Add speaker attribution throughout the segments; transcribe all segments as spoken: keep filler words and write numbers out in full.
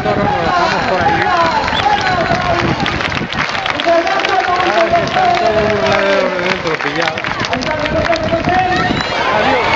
Speaker 1: toros lo dejamos por ahí. Ahora que están todos los laderos dentro pillados. Adiós.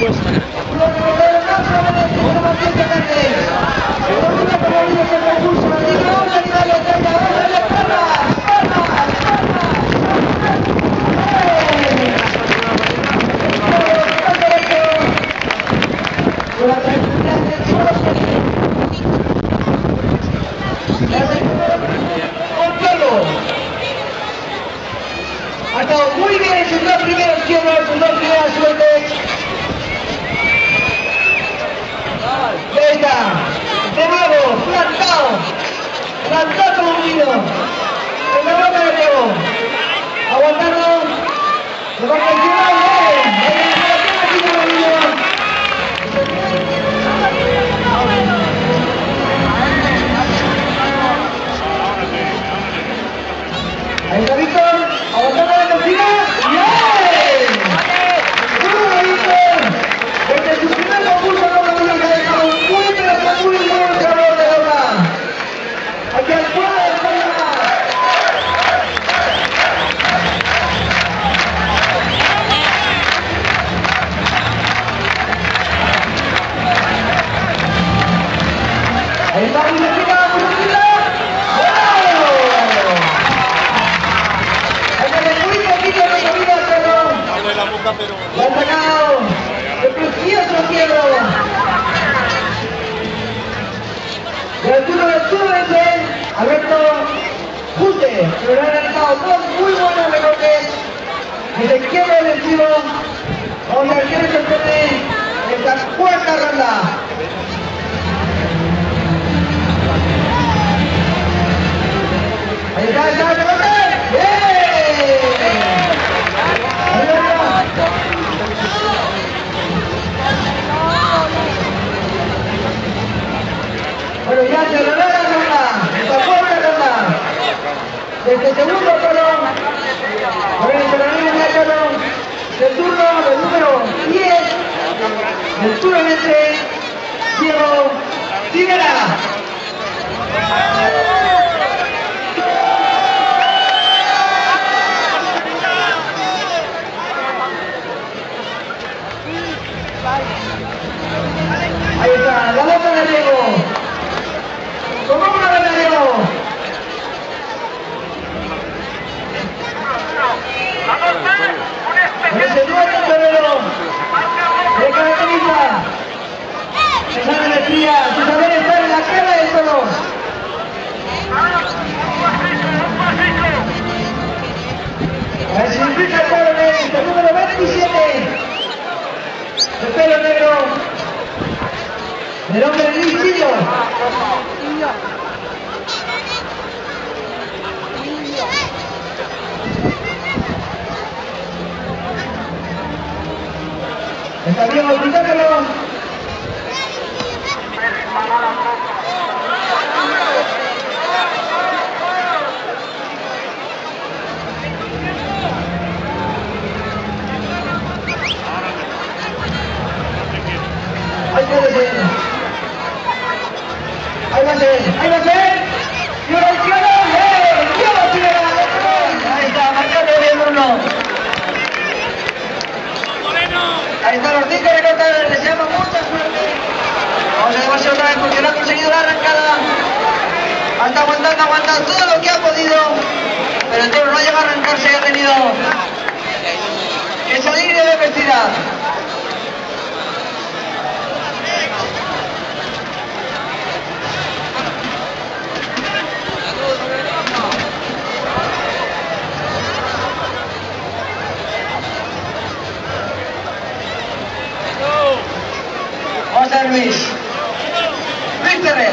Speaker 2: Ha estado muy bien en sus dos primeros quiebros, sus dos primeras suertes. Y ahí está. De nuevo, plantado. Plantado como un niño. En la boca de Diego. Aguantando. Se va a presionar. Ahí está Víctor, aguantando la cocina. ¡Bien! ¡Muy Víctor! Desde su primer concurso con la vida que ha dejado un muy pero muy buen sabor de boca. Aquí al pueblo de España. Ahí está, muy cerquita, muy cerquita. Lo ha sacado el precioso quiebro del turno del subense Alberto Junte, que lo ha realizado dos muy buenos recortes desde el quiebro defensivo. Vamos a ver qué le sorprende en esta cuarta ronda. Ahí está, ahí está, recorte. ¡Bien! Bueno, ya se cerrará la ronda, esta cuarta ronda. Desde el segundo coro, a ver, el organismo de coro, del turno del número diez, del suroeste, Diego Rivera. Ahí está, la boca de Diego. Como una boca de Diego. Con ese dueto torero de caracteriza. Se sabe de fría, su saber estar en la cara de todos. A ver si implica el pelo negro, el número veintisiete. El pelo negro. El hombre del Isidro. Está bien, gritándolo. Ahí puede ser. Ahí va a ser, ahí va a ser. Y ahora izquierda, ¡eh! ¡Diego Rivera! Ahí está, marcando bien Bruno. Ahí están los cinco recortadores, les deseamos mucha suerte. Vamos a dejarse otra vez porque no ha conseguido la arrancada. Está aguantando, aguantando todo lo que ha podido. Pero el toro no llega a arrancarse y ha tenido que salir de la vestida. Vamos a ver Luis. Luis Ferrer.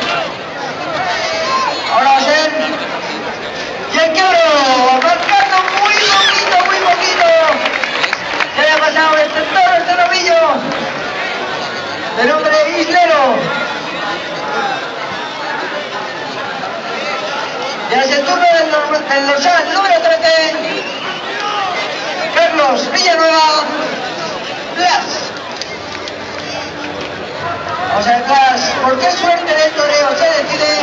Speaker 2: Ahora va a ser. Y el quiebro. Marcando muy poquito, muy poquito. Se había pasado este toro, este novillo. De nombre Islero. Y es el turno del dorsal número trece. Carlos Villanueva. Blas. Vamos a ver, Blas, ¿por qué suerte del toreo se decide?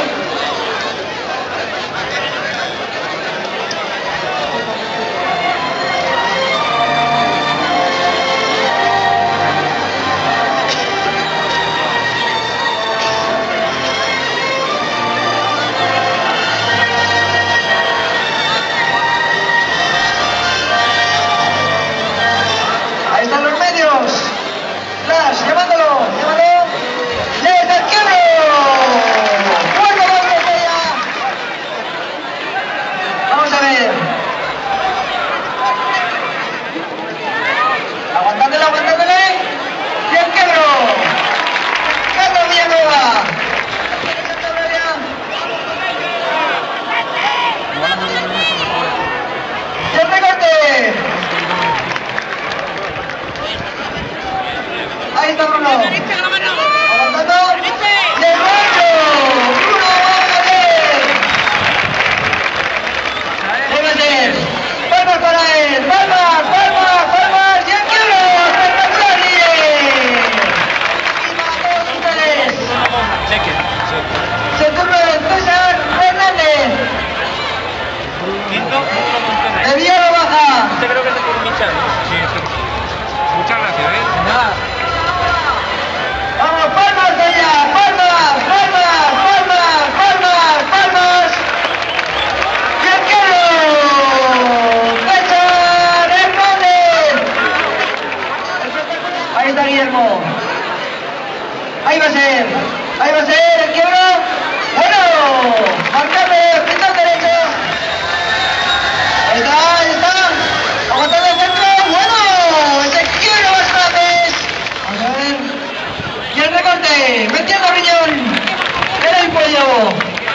Speaker 2: Ahí está Bruno. Aguantando. Y el ocho. Bruno González. Debe ser. Palmas para él. Palmas, palmas, palmas. Y el quiero. Espectacular líder. Y Mateo González. Se turno de César Fernández. De Villarro baja.
Speaker 1: Este creo que es por Michal. Sí, sí. Muchas gracias, ¿eh?
Speaker 2: Nada. Vamos, palmas de allá, palmas, palmas, palmas, palmas, palmas. Y el quiero. César Hernández. Ahí está Guillermo. Ahí va a ser. Ahí va a ser el quiebro. Bueno, marcarle, pintar derecho. Ahí está, ahí está. Aguantando el centro. Bueno, ese quiebro más grandes. Vamos a ver. Y el recorte, metiendo riñón. Era el pollo.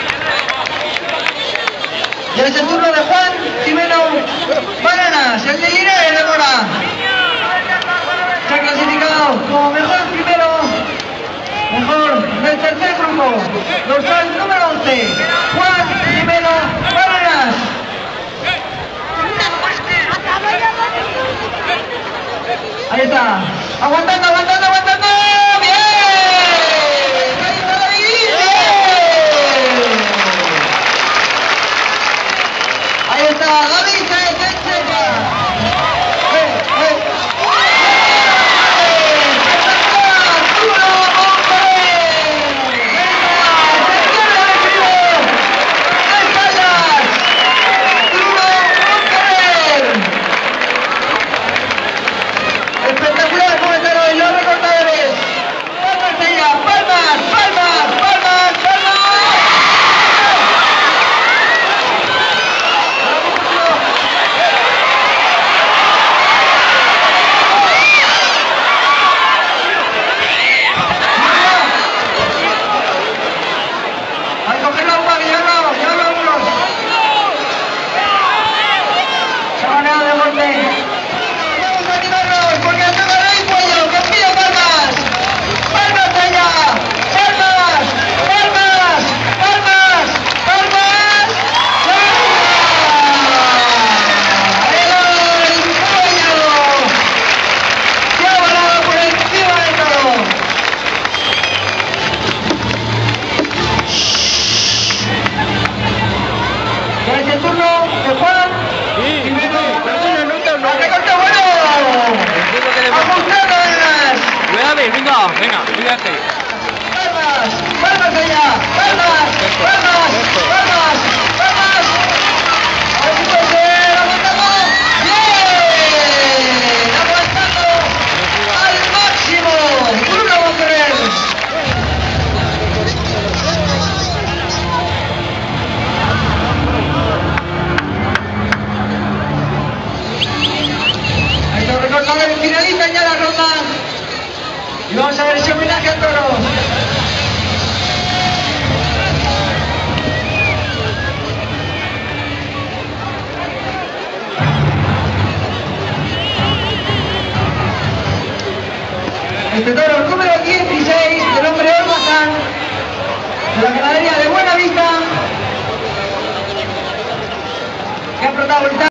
Speaker 2: Y es el turno de Juan Jimeno Bananas, el de Guinea de Mora. Se ha clasificado como mejor primero. Mejor del tercer grupo, dorsal número once, Juan Jimeno Bananas. Ahí está, aguantando, aguantando, aguantando. ¡Bien! Ahí está David. ¡Bien! Ahí está David. ¡Eh, eh! Espectacular comentario y los recortadores. Palmas de ella, palmas, palmas, palmas, palmas. Hay que coger la uva, que ya no, ya no vámonos. Se ha ganado de golpe. Vamos a tirarnos porque el tema no hay pollo, que pido palmas. Palmas de allá, palmas, palmas, palmas, palmas. ¡Ahí va el pollo! Se ha volado por encima de todo. Ya es el turno de Juan.
Speaker 1: Sí,
Speaker 2: Y
Speaker 1: sí,
Speaker 2: vemos-
Speaker 1: pero una nota no.
Speaker 2: ¡Al recorte bueno!
Speaker 1: Entiendo que le va.
Speaker 2: ¡Ajustando Bananas!
Speaker 1: Cuidado, venga, venga, cuídate.
Speaker 2: ¡Palmas! ¡Palmas allá! ¡Palmas! ¡Palmas! ¡Palmas! ¡Palmas! A ver si puede ser. ¡Aguantando! ¡Bien! ¡Aguantando! ¡Al máximo! ¡Bruno Monterrey! Ahí está el recortador. Finaliza ya la ronda. Y vamos a ver ese homenaje a toros. Este toro número dieciséis del nombre Ormazán, de la ganadería de Buena Vista, que ha protagonizado